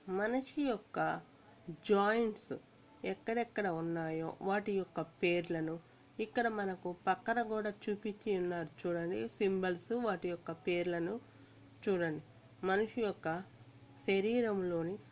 మనిషి యొక్క జాయింట్స్ ఎక్కడెక్కడ ఉన్నాయో వాటి యొక్క పేర్లను ఇక్కడ మనకు పక్కన కూడా చూపించి ఉన్నారు చూడండి. సింబల్స్ వాటి యొక్క పేర్లను చూడండి. మనిషి యొక్క శరీరంలోని